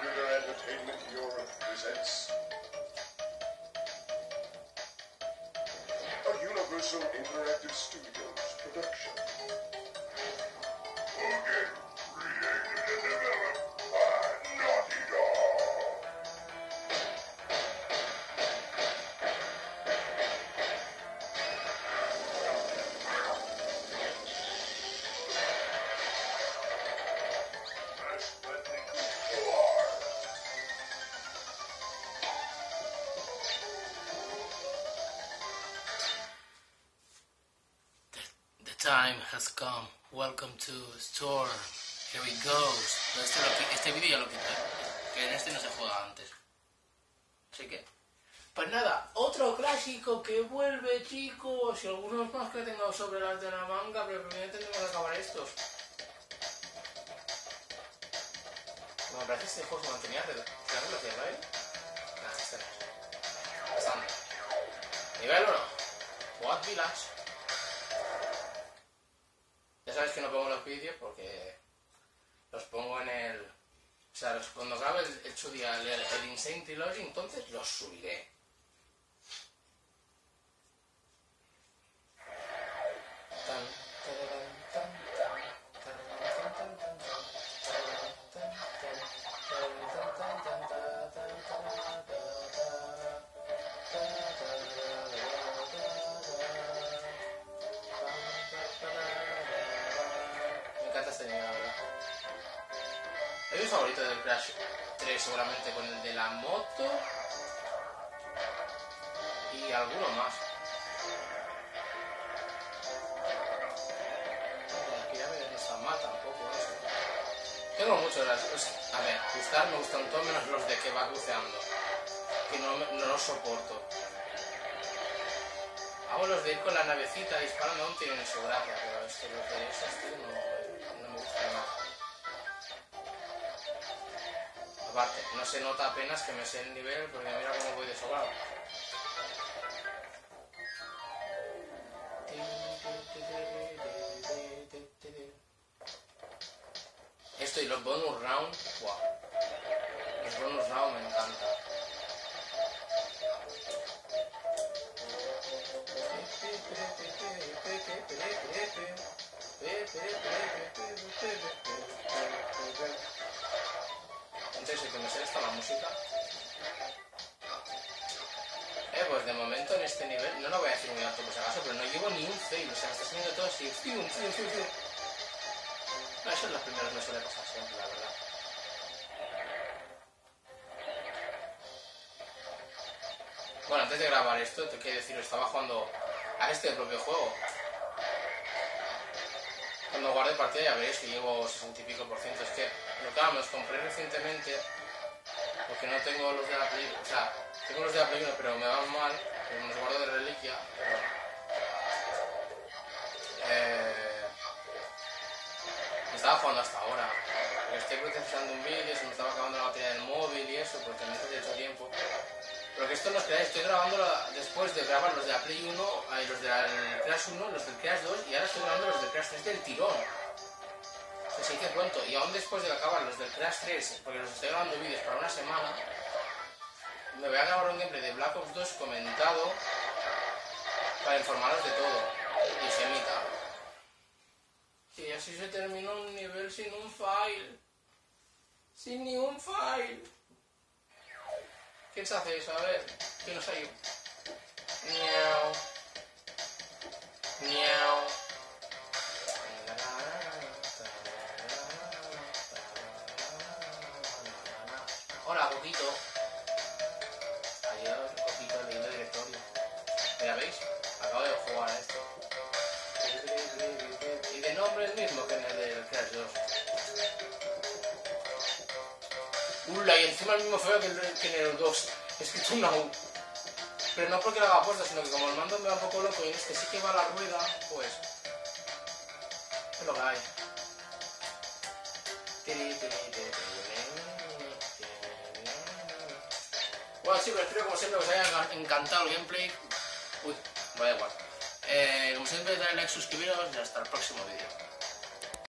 Computer Entertainment Europe presents a Universal Interactive Studios production. Again, created and developed by Naughty Dog. Time has come. Welcome to store. Here we go. Este vídeo ya lo quité, que en este no se juega antes. Así que, pues nada, otro clásico que vuelve, chicos, y algunos más que tengo sobre las de la manga, pero primero tendremos que acabar estos. Me parece que este juego se mantenía triángulo hacia ¿vale? Nada, este no. Pasando. Nivel 1. What Village. Ya sabes que no pongo los vídeos porque los pongo en el... O sea, cuando grabe el chudia, el Insane Trilogy, entonces los subiré. Hay un favorito del Crash 3 seguramente con el de la moto y alguno más. Aquí ya no está mal tampoco, no sé. Tengo muchos, a ver, gustar me gustan todos menos los de que va buceando, que no los soporto. Hago los de ir con la navecita disparando, aún tienen su gracia, pero es que los de esos no me gustan más. Aparte, no se nota apenas que me sé el nivel porque mira cómo voy de sobrado. Esto y los bonus round, wow. Los bonus round me encantan. Entonces, el que me sé está la música. Pues de momento en este nivel, no lo voy a decir muy alto por si acaso, pero no llevo ni un fail, o sea, me está saliendo todo así. No, eso en los primeros me suele pasar siempre, la verdad. Bueno, antes de grabar esto, te quiero decir, estaba jugando a este propio juego. Cuando guarde partida ya veréis que llevo 60 y pico %. Es que, me los compré recientemente porque no tengo los de la Play, o sea, tengo los de la Play 1 pero me van mal, me los guardo de reliquia, pero... estaba jugando hasta ahora, porque estoy procesando un vídeo, se me estaba acabando la batería del móvil y eso, porque no hace mucho tiempo. Pero que esto no os creáis, estoy grabando después de grabar los de la Play 1, los del Crash 1, los del Crash 2 y ahora estoy grabando los del Crash 3 del tirón. Que se dice pronto, y aún después de acabar los del Crash 3, porque los estoy grabando vídeos para una semana, me voy a grabar un gameplay de Black Ops 2 comentado para informaros de todo y se emita. Y así se terminó un nivel sin un file. Sin ni un file. ¿Quién se hace eso? A ver, ¿quién nos ayuda? Miau. Miau. Hola, Coquito. Adiós, Coquito, leyendo directorio. Ya veis, acabo de jugar a esto. Y de nombre el mismo que en el del Crash 2. Ula, y encima el mismo feo que en el 2. Escrito una U. Pero no porque lo haga puesto, sino que como el mando me va un poco loco y en este sí que va la rueda, pues... es lo que hay. Bueno chicos, espero como siempre que os haya encantado el gameplay. Uy, vaya igual. Como siempre, dale like, suscribiros y hasta el próximo vídeo.